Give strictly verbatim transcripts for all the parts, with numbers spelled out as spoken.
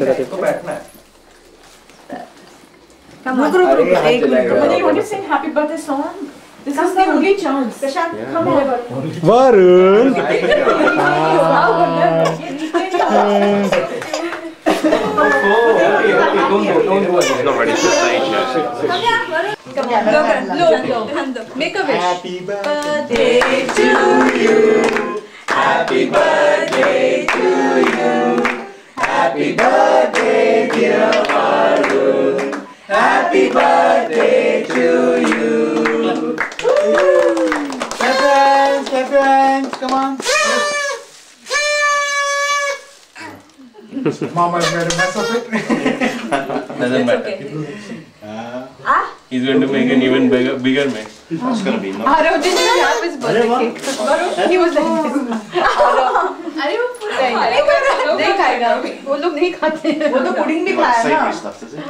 इसको बैठना है। Come on. Group, group, एक मिनट। But you want to sing happy birthday song? This is the only chance. Prashant, come on. Varun Don't go, don't go. He's not ready for stage yet. Come here, Varun. Come here. Blow, blow, blow. Hand up. Make a wish. Happy Birthday to you. Happy birthday to you. Happy birthday, dear Varun. Happy birthday to you. Clap hands, clap hands, come on. Mama made a mess of it. Doesn't matter. Ah? He's going to make an even bigger, bigger mess. That's gonna be nice. Arav didn't have his birthday cake. Varun, he was like this. अरे वो पूरा नहीं खाएगा, वो लोग नहीं खाते हैं। वो तो पुडिंग भी Like खाया ना। savory stuff, is it?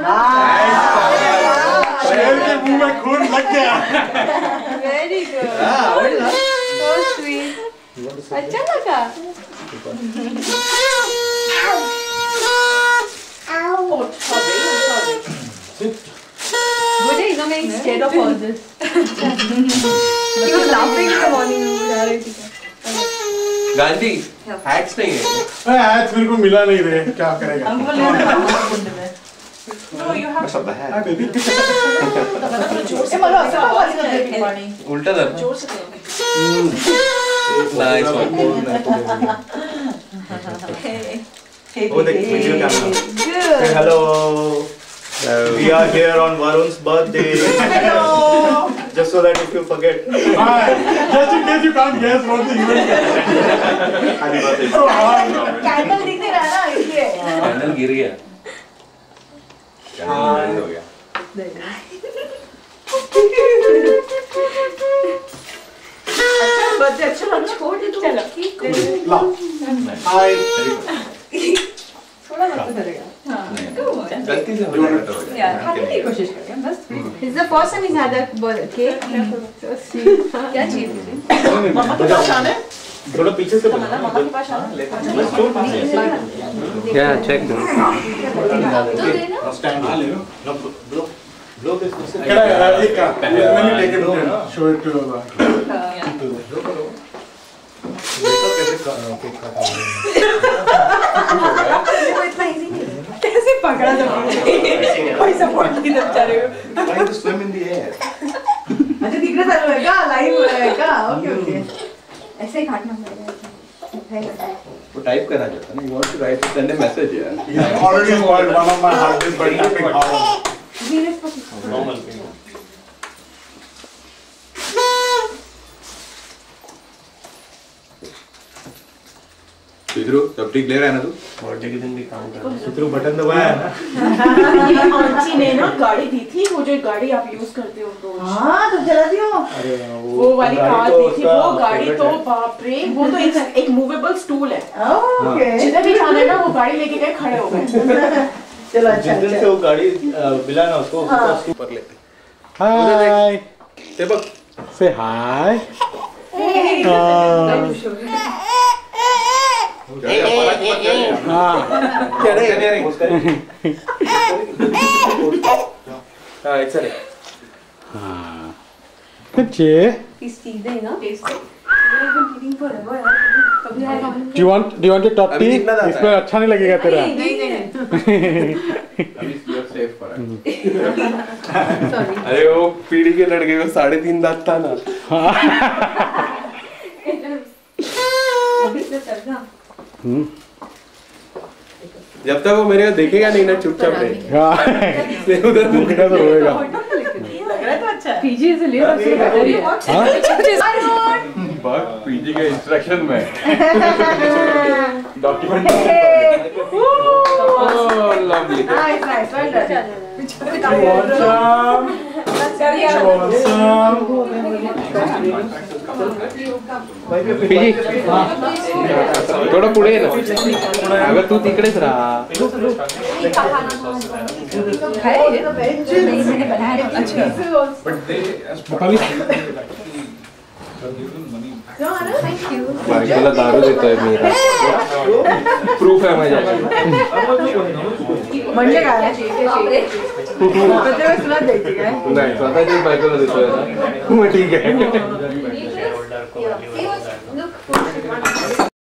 शेर के मुंह में खून लग गया. Very good. So sweet. अच्छा लगा. Oh, sorry, sorry. Good day, no making scared of all this. He was laughing in the morning. Gandhi, hats नहीं है। अरे आज मेरे को मिला नहीं रे, क्या करेगा? No, you have. Mess up the hair. हाँ बेबी. ए मरो, सब वाली कर देती पानी। उल्टा दर। जोर से करो। Nice one. Oh, the video camera. Good. Say hello. We are here on Varun's birthday. Hello. Just so that if you forget. Hi. Just in case you can't guess what the event is. Happy birthday. So hard. Candle दिख नहीं रहा ना इसलिए। Candle गिर गया। Candle हो गया। अच्छा बर्थडे अच्छा लगा। छोड़ दे तू। चलो। ला. Hi. थोड़ा मत करेगा. गलती से हो जाता है। यार खाने की कोशिश करें बस. It's the first time he's had a cake. So sweet. क्या चाहिए? मामा के पास आना है? थोड़ा पीछे से मामा मामा के पास आना है? बस छोड़ पीछे. Yeah, check them. तो देना. Now stand. No, blow. Blow this. Can I, uh, एक, uh, let me take it and show it to the. वो इतना इजी नहीं है। कैसे पकड़ा था? कोई सपोर्ट नहीं दे रहे हो। Why you swim in the air? अच्छा दिख रहा था क्या? लाइव हो रहा है क्या? Okay okay. ऐसे ही काटना पड़ेगा। वो टाइप करा जाता है ना. You want to write send a message यार. He's already spoiled one of my hardest but tapping hard. Normal. इधरो तब ठीक ले रहा है ना तू. बर्थडे के दिन भी काम कर रहा है. सितरू बटन दबाया है ना. ये आंटी ने ना गाड़ी दी थी, वो जो गाड़ी आप यूज करते हो रोज। हाँ तो चला दियो। अरे वो वाली कार दी थी, वो गाड़ी तो बाप रे, वो तो एक एक मूवेबल स्टूल है। ओके। जिधर भी जाना है ना वो गाड़ी लेके गए, खड़े हो गए। चलो अच्छा। जिस दिन से वो गाड़ी मिला ना उसको उसको ऊपर लेते. Hi. दीपक. Say hi. हाँ it's alright. कच्चे. He's teasing, ना? Do you want do you want a top अभी tea? कितना दाता है? इसमें अच्छा नहीं लगेगा तेरा. नहीं नहीं नहीं. अभी you're safe for it. अरे वो पीढ़ी के लड़के को साढ़े तीन दांत था ना. अभी से चलना. जब तक वो मेरे को देखेगा नहीं ना चुपचाप रहेगा. हाँ. उधर भूखेगा तो रोएगा. लग रहा है तो अच्छा है। पीजी से ले रहा है. बग पीजी के इंस्ट्रक्शन में document. Oh lovely. Nice nice well done. पीजी थोडं पुढे ये ना. अगं तू तिकडेच राहा. नहीं मैंने बनाया. अच्छा. But they, as बायकोला दारू देतोय मी प्रूफ आहे माझ्याकडे म्हणजे काय प्रत्येक तुला द्यायची काय नाही स्वतःच्याच बायकोला देतोय ना मग ठीक आहे